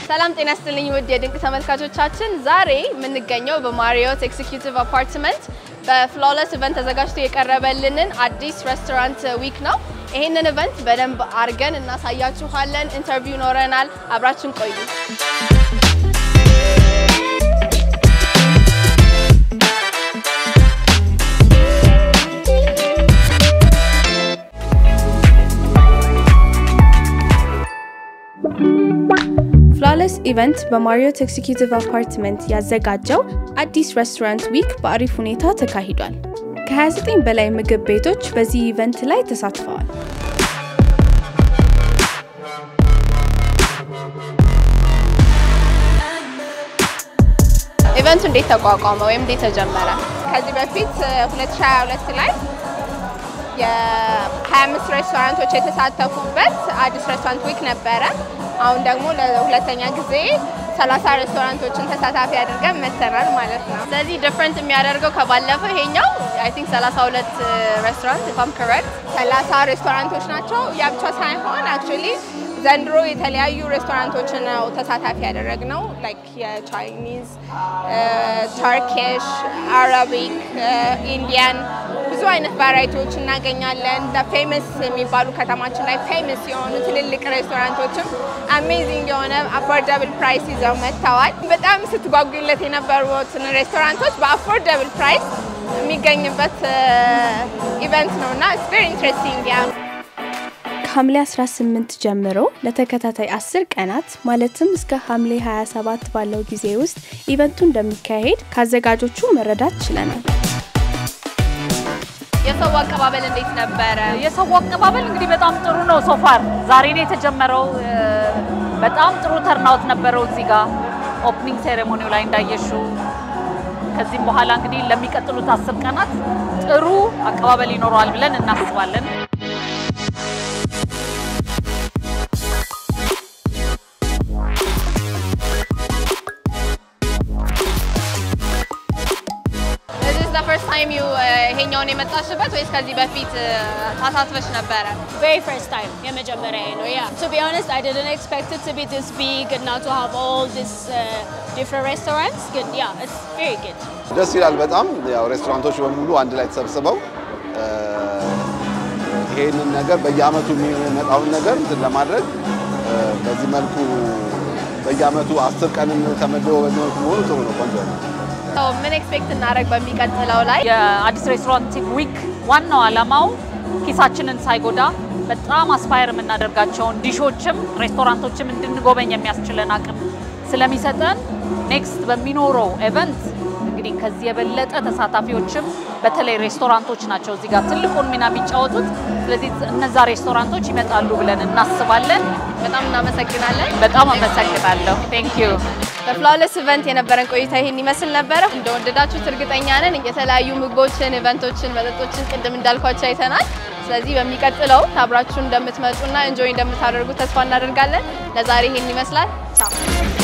ሰላም ጤና ይስጥልኝ ውድ የድንቅ ተመልካቾቻችን ዛሬ የምንገኘው በማሪዮት ኤክሲኪዩቲቭ አፓርትመንት በፍሎለስ ኢቨንት ተዘጋጅቶ የቀረበልንን አዲስ ሬስቶራንት ዊክ ነው። ይሄንን ኢቨንት በደንብ አርገን እናሳያችኋለን። ኢንተርቪው ኖረናል። አብራችን ቆዩ። ፍሎለስ ኢቨንት በማሪዮት ኤክሲኪዩቲቭ አፓርትመንት ያዘጋጀው አዲስ ሬስቶራንት ዊክ በአሪፍ ሁኔታ ተካሂዷል። ከ29 በላይ ምግብ ቤቶች በዚህ ኢቨንት ላይ ተሳትፈዋል። ኢቨንቱ እንዴት ተቋቋመ ወይም እንዴት ተጀመረ? ከዚህ በፊት 2022 ላይ የ25 ሬስቶራንቶች የተሳተፉበት አዲስ ሬስቶራንት ዊክ ነበረ። አሁን ደግሞ ለሁለተኛ ጊዜ 30 ሬስቶራንቶችን ተሳታፊ አድርገን መተናል ማለት ነው። ስለዚህ ዲፈረንት የሚያደርገው ከባለፈው ይሄኛው አይ ቲንክ 32 ሬስቶራንት if I'm correct 30 ሬስቶራንቶች ናቸው። ያ ብቻ ሳይሆን አክቹሊ ዘንድሮ የተለያዩ ሬስቶራንቶችን ነው ተሳታፊ ያደረግነው ላይክ የቻይኒዝ፣ ተርኪሽ፣ አረቢክ፣ ኢንዲያን ብዙ አይነት ቫራይቲዎች እናገኛለን። ፌመስ የሚባሉ ከተማችን ላይ ፌመስ የሆኑ ትልልቅ ሬስቶራንቶችም አሜዚንግ የሆነ አፎርዳብል ፕራይስ ይዘው መጥተዋል። በጣም ስትጓጉለት የነበሩትን ሬስቶራንቶች በአፎርዳብል ፕራይስ የሚገኝበት ኢቨንት ነውና ኢትስ ቬሪ ኢንትረስቲንግ ያ ከሐምሌ 18 ጀምሮ ለተከታታይ 10 ቀናት ማለትም እስከ ሐምሌ 27 ባለው ጊዜ ውስጥ ኢቨንቱ እንደሚካሄድ ካዘጋጆቹ መረዳት ችለናል። የሰው አቀባበል እንዴት ነበር? የሰው አቀባበል እንግዲህ በጣም ጥሩ ነው። ሶፋር ዛሬ ነው የተጀመረው። በጣም ጥሩ ተርናውት ነበረው እዚህ ጋር ኦፕኒንግ ሴሬሞኒው ላይ እንዳየሹ። ከዚህም በኋላ እንግዲህ ለሚቀጥሉት 10 ቀናት ጥሩ አቀባበል ይኖራል ብለን እናስባለን። First time you ይሄኛውን የመጣሽበት ወይስ ከዚህ በፊት ታሳትፈሽ ነበር? Very first time የመጀመሪያዬ ነው። Yeah. To be honest, I didn't expect it to be this big and not to have all this different restaurants. Good. Yeah, it's very good. ደስ ይላል በጣም ያው ሬስቶራንቶች በሙሉ አንድ ላይ ተሰብስበው ይሄንን ነገር በየአመቱ የሚመጣውን ነገር ለማድረግ በዚህ መልኩ በየአመቱ 10 ቀንም ተመድበው በዚህ መልኩ መሆኑ ጥሩ ነው፣ ቆንጆ ነው። ምን ኤክስፔክት እናደርግ በሚቀጥለው ላይ? የአዲስ ሬስቶራንት ዊክ ዋናው ዓላማው ኪሳችንን ሳይጎዳ በጣም አስፓየር የምናደርጋቸውን ዲሾችም ሬስቶራንቶችም እንድንጎበኝ የሚያስችለን አቅም ስለሚሰጠን ኔክስት በሚኖረው ኢቨንት እንግዲህ ከዚህ የበለጠ ተሳታፊዎችም በተለይ ሬስቶራንቶች ናቸው እዚህ ጋር ትልቁን ሚና የሚጫወቱት። ስለዚህ እነዛ ሬስቶራንቶች ይመጣሉ ብለን እናስባለን። በጣም እናመሰግናለን። በጣም አመሰግናለሁ። Thank you። በፍሎለስ ኢቨንት የነበረን ቆይታ ይሄን ይመስል ነበር። እንደወደዳችሁት እርግጠኛ ነን። የተለያዩ ምግቦችን፣ ኢቨንቶችን፣ መጠጦችን ቅድም እንዳልኳችሁ አይተናል። ስለዚህ በሚቀጥለው አብራችሁን እንደምትመጡና ኢንጆይ እንደምታደርጉ ተስፋ እናደርጋለን። ለዛሬ ይሄን ይመስላል። ቻው።